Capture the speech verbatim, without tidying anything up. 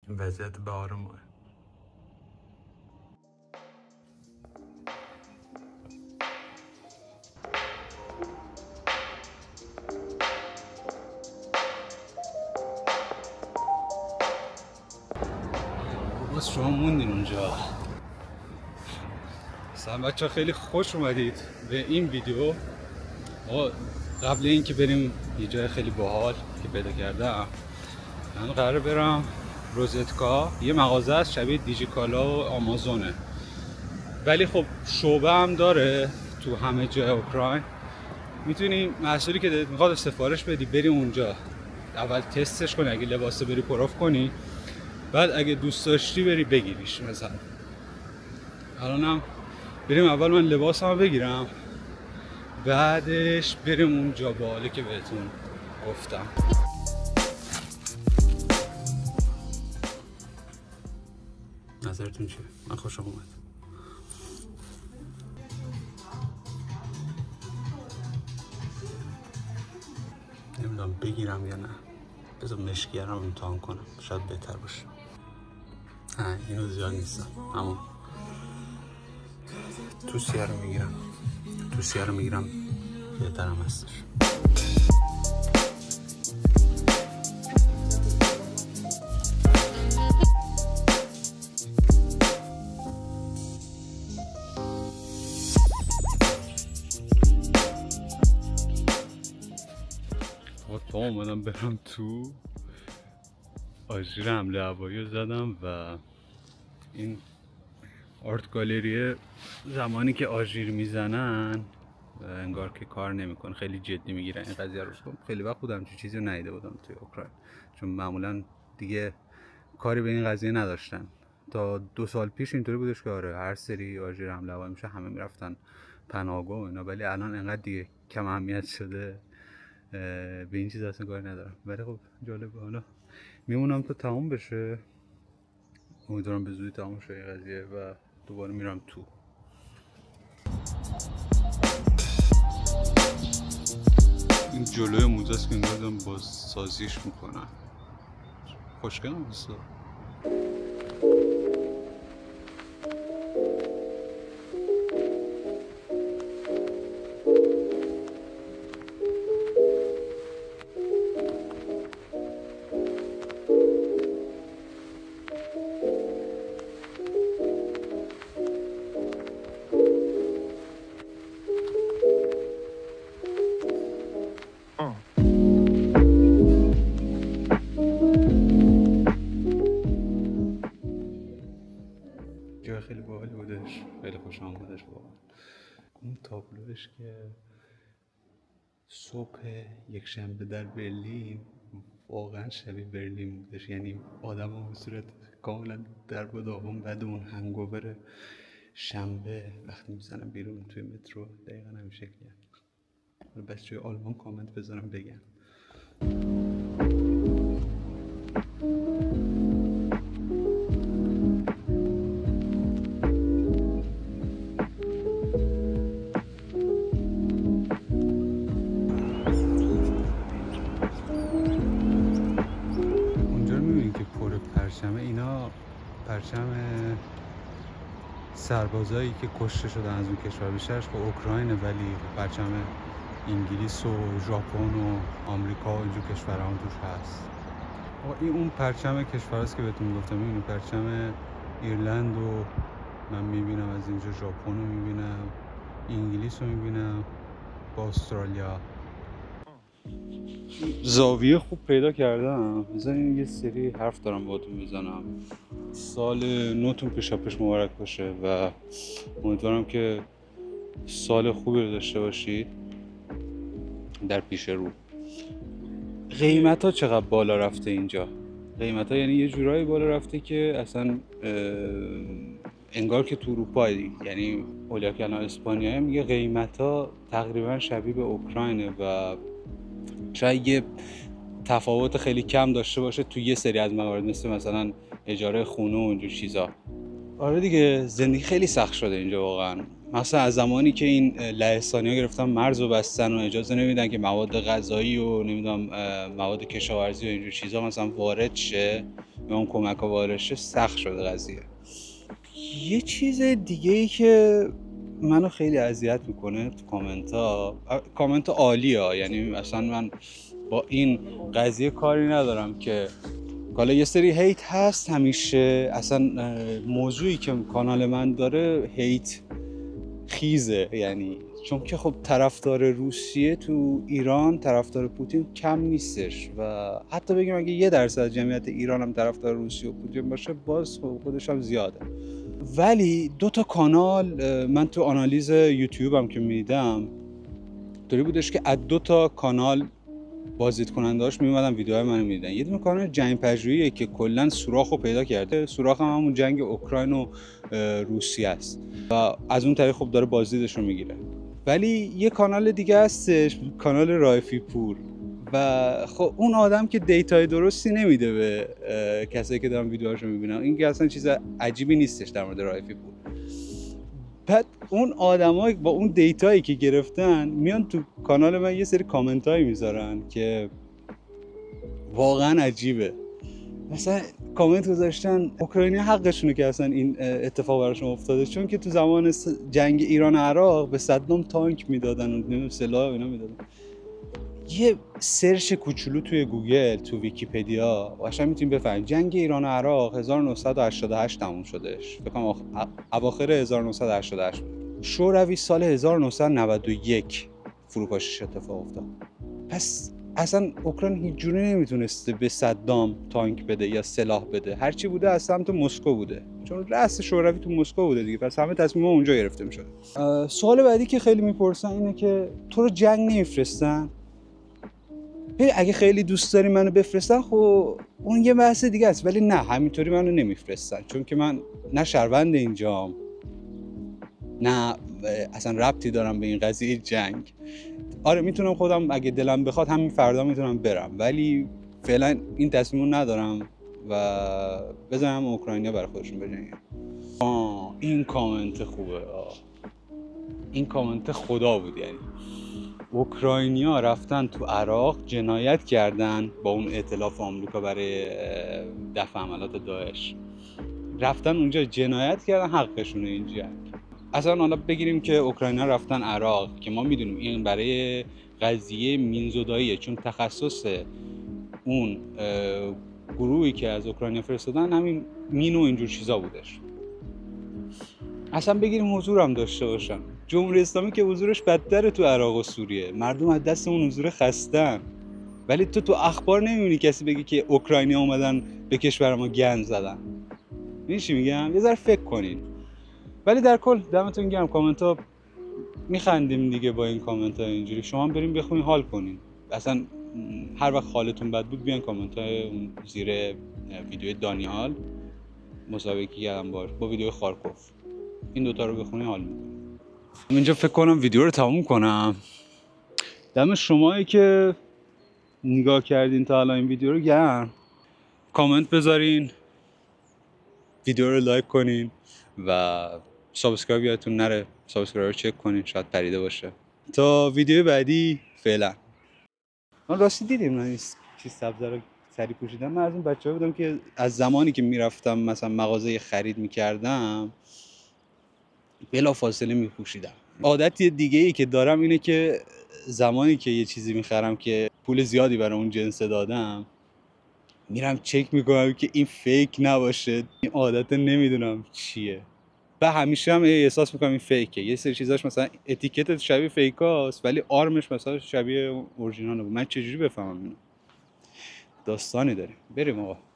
وضعیت بهار ماه. باز شما موندین اونجا. سلام بچه ها، خیلی خوش اومدید به این ویدیو. آقا قبل اینکه بریم یه جای خیلی باحال که پیدا کردم، من قراره برم روزتکا. یه مغازه است شبیه دیجیکالا و آمازونه، ولی خب شعبه هم داره تو همه جای اوکراین. میتونی محصولی که دلت میخواد سفارش بدی، بری اونجا اول تستش کنی، اگه لباسه بری پروف کنی، بعد اگه دوست داشتی بری بگیریش. مثلا الانم بریم اول من لباسمو بگیرم، بعدش بریم اونجا باحاله که بهتون گفتم. نظرتون چیه؟ من خوشم اومد. نمیدونم بگیرم یا نه. بذار مشکیه رو امتحان کنم، شاید بهتر باشه. نه اینو زیاد نیستم، همون توسیه رو میگیرم. توسیه رو میگیرم بهترم هستش. تا اومدم برم تو، آژیر حمله هوایی رو زدم و این آرت گالریه زمانی که آژیر میزنن انگار که کار نمیکنه، خیلی جدی میگیرن این قضیه رو. خیلی وقت بودم چه چیزی رو ندیده بودم توی اوکراین، چون معمولا دیگه کاری به این قضیه نداشتن. تا دو سال پیش اینطوری بودش که آره هر سری آژیر حمله هوایی میشه همه میرفتن پناهگاه و اینا، ولی الان انقدر دیگه کم اهمیت شده به این چیز اصلا کاری ندارم. ولی خب جالبه. حالا میمونم تا تموم بشه، امیدوارم به زودی تموم شه این قضیه و دوباره میرم تو. این جلوی موزه است که انگار دارم باز سازیش میکنن. خوشگلم هستا. جای خیلی باحالی بودش، خیلی خوشم اومدش واقعا. اون تابلوش که صبح یک شنبه در برلین واقعا شبیه برلین بودش، یعنی آدم ها به صورت کاملا در با داغون بعد اون هنگوور شنبه وقتی میزنم بیرون توی مترو دقیقا همین شکلیه. بچه های آلمان کامنت بذارم بگم. پرچمه اینا پرچم سربازایی که کشته شدن از اون کشور، بیشترش خب اوکراینه، ولی پرچم انگلیس و ژاپن و آمریکا و اینجور کشورها هم توش هست. این اون پرچم کشورهاست که بهتون گفتم. این پرچم ایرلند رو من میبینم از اینجا، ژاپن رو میبینم، انگلیس رو میبینم با استرالیا. زاویه خوب پیدا کردم. بذارین یه سری حرف دارم باهاتون میزنم. سال نوتون پیشا پیش مبارک باشه و امیدوارم که سال خوبی رو داشته باشید در پیش رو. قیمت ها چقدر بالا رفته اینجا. قیمت ها یعنی یه جورایی بالا رفته که اصلا انگار که تو اروپا، یعنی اولیا کلان اسپانیایی میگه قیمت ها تقریبا شبیه به اوکراینه و شاید یه تفاوت خیلی کم داشته باشه تو یه سری از موارد، مثل مثلا اجاره خونه و اینجور چیزا. آره دیگه زندگی خیلی سخت شده اینجا واقعا. مثلا از زمانی که این لهستانی‌ها گرفتن مرز رو بستن و اجازه نمیدن که مواد غذایی و نمیدونم مواد کشاورزی و اینجور چیزا مثلا وارد شه یا اون کمک ها وارشه سخت شده قضیه. یه چیز دیگه ای که منو خیلی اذیت میکنه تو کامنت ها، کامنت عالی ها، یعنی اصلا من با این قضیه کاری ندارم که حالا یه سری هیت هست همیشه، اصلا موضوعی که کانال من داره هیت خیزه، یعنی چون که خب طرفدار روسیه تو ایران، طرفدار پوتین کم نیستش و حتی بگیم اگه یه درصد جمعیت ایران هم طرفدار روسیه و پوتین باشه باز خودش هم زیاده. ولی دو تا کانال من تو آنالیز یوتیوبم که میدم طوری بودش که از دو تا کانال بازدید کننده‌اش میومدن ویدیوهای منو میدیدن. یه دونه کانال جنگ پژوهیه که کلا سوراخو پیدا کرده، سوراخ هم همون جنگ اوکراین و روسیه است و از اون طریق خب داره بازدیدش رو میگیره. ولی یه کانال دیگه هستش، کانال رایفی پور، و خب اون آدم که دیتای درستی نمیده به کسایی که دارن ویدیوهاشو میبینن. این که اصلا چیز عجیبی نیستش در مورد رایفی پور. بعد اون آدمایی با اون دیتایی که گرفتن میان تو کانال من یه سری کامنتایی میذارن که واقعا عجیبه. مثلا کامنت گذاشتن اوکراینی حقشونه که اصلا این اتفاق براشون افتاده، چون که تو زمان جنگ ایران و عراق به صدام تانک میدادن و نمیدونم سلاح و اینا میدادن. یه سرچ کوچولو توی گوگل، تو ویکی‌پدیا قشنگ میتونید بفهمید جنگ ایران و عراق هزار و نهصد و هشتاد و هشت تموم شدهش، فکر کنم اواخر هزار و نهصد و هشتاد و هشت. شوروی سال هزار و نهصد و نود و یک فروپاشیش اتفاق افتاد. پس اصلا اوکراین هیچ جوری نمیتونسته به صدام تانک بده یا سلاح بده، هرچی بوده از سمت مسکو بوده، چون رأس شوروی تو مسکو بوده دیگه، پس همه تصمیم‌ها اونجا گرفته میشد. سوال بعدی که خیلی میپرسن اینه که تو رو جنگ نمیفرستن؟ اگه خیلی دوست داری منو بفرستن خب اون یه بحث دیگه است، ولی نه همینطوری منو نمیفرستن، چون که من نه شهروند اینجام، نه اصلا ربطی دارم به این قضیه جنگ. آره میتونم خودم اگه دلم بخواد همین فردا میتونم برم، ولی فعلا این تصمیمو ندارم و بذارم اوکراینیا برای خودشون بجنگن. آه این کامنت خوبه، آه. این کامنت خدا بود. یعنی اوکراینیا رفتن تو عراق جنایت کردن با اون ائتلاف آمریکا برای دفع حملات داعش، رفتن اونجا جنایت کردن، حقشونه این جنگ. اصلا حالا بگیریم که اوکراینیا رفتن عراق که ما میدونیم این برای قضیه مینزوداییه، چون تخصص اون گروهی که از اوکراینیا فرستادن همین مین و اینجور چیزا بودش. اصلا بگیریم حضور هم داشته باشن، جمهوری اسلامی که حضورش بدتره تو عراق و سوریه، مردم از دست اون حضور خستن، ولی تو تو اخبار نمیبینی کسی بگی که اوکراینیا اومدن به کشور ما گند زدن. این چی میگم؟ یه ذره فکر کنین. ولی در کل دمتون گرم، کامنت ها میخندیم دیگه با این کامنت ها اینجوری. شما هم بریم بخونین حال کنین، اصلا هر وقت حالتون بد بود بیان کامنت های اون زیر ویدیو دانیال مسابقه کردم باش با ویدیو خارکوف، این دوتا رو بخونین حال میکنین. اینجا فکر کنم ویدیو رو تموم کنم. دم شمایی که نگاه کردین تا الان این ویدیو رو گرم، کامنت بذارین، ویدیو رو لایک کنین و سابسکرایب یادتون نره، سابسکرایب رو چک کنین، شاید پریده باشه. تا ویدیو بعدی فعلا. من راستی دیدیم من چیز سبز رو سری پوشیدم. من از اون بچه‌ها بودم که از زمانی که میرفتم مثلا مغازه خرید میکردم بلا فاصله میپوشیدم. عادت دیگه ای که دارم اینه که زمانی که یه چیزی میخرم که پول زیادی برای اون جنس دادم میرم چک میکنم که این فیک نباشه. این عادت نمیدونم چیه و همیشه هم احساس میکنم این فیکه. یه سری چیزاش مثلا اتیکت شبیه فیکاست ولی آرمش مثلا شبیه اورجیناله. من چجوری بفهمم اینو؟ داستانی داریم. بریم آقا.